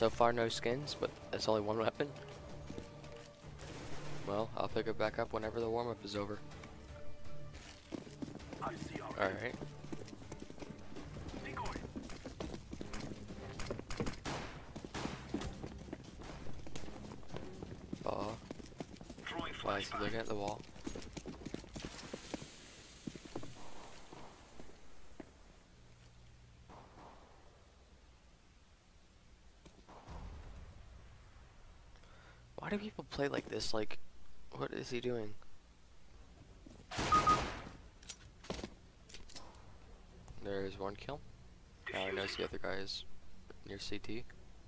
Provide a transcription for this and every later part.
So far no skins, but that's only one weapon. Well, I'll pick it back up whenever the warm-up is over. Alright. Oh. Why is he looking at the wall? Why do people play like this? Like, what is he doing? There's one kill. Now he knows the other guy is near CT.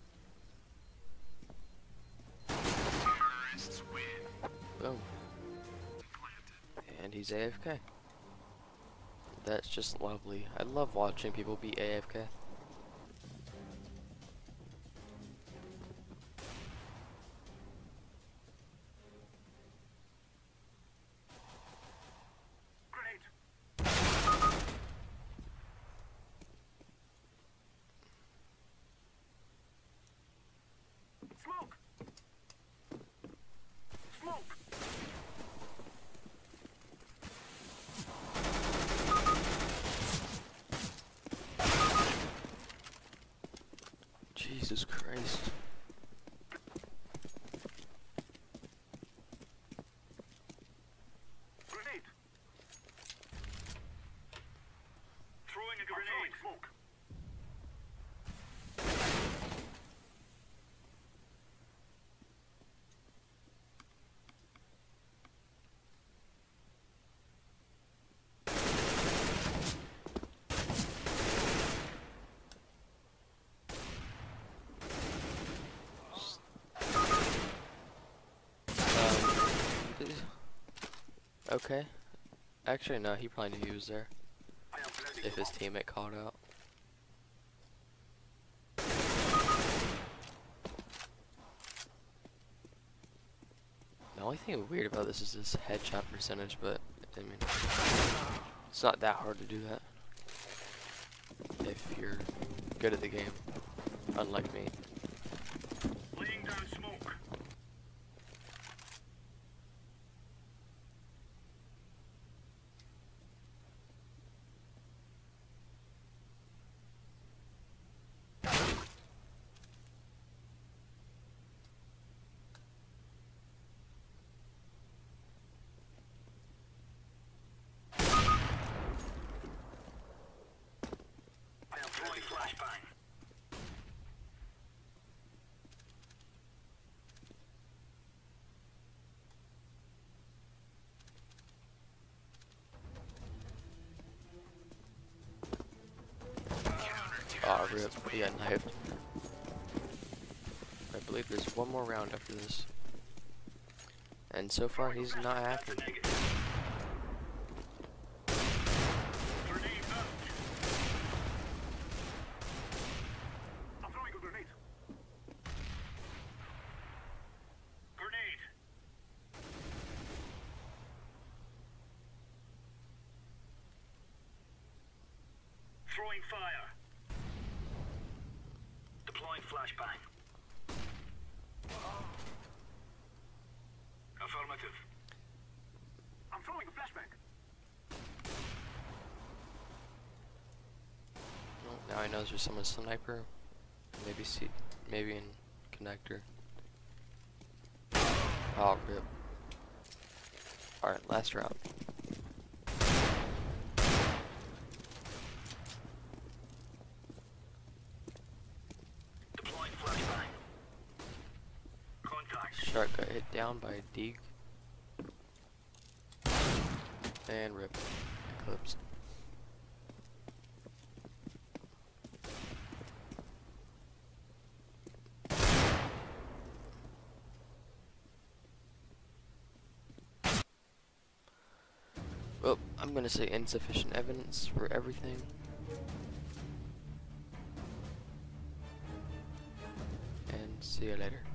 Boom. And he's AFK. That's just lovely. I love watching people be AFK. Smoke! Smoke! Jesus Christ. Grenade! Throwing a grenade! Smoke! Okay. Actually, no, he probably knew he was there. If his teammate called out. The only thing weird about this is this headshot percentage, but I mean, it's not that hard to do that if you're good at the game, unlike me. Laying down smoke. I am throwing flashbang. Oh, rip. He got knifed. I believe there's one more round after this. And so far, he's not hacking. Grenade out. I'm throwing a grenade. Grenade. Throwing fire. Deploying flashbang. Affirmative. I'm throwing a flashbang. Well, now I know there's someone sniper. Maybe in connector. Oh, rip. Alright, last round. Deploying flashbang. Contact. Shark got hit down by a Deeg. And rip. Eclipse. Well, I'm gonna say insufficient evidence for everything. And see you later.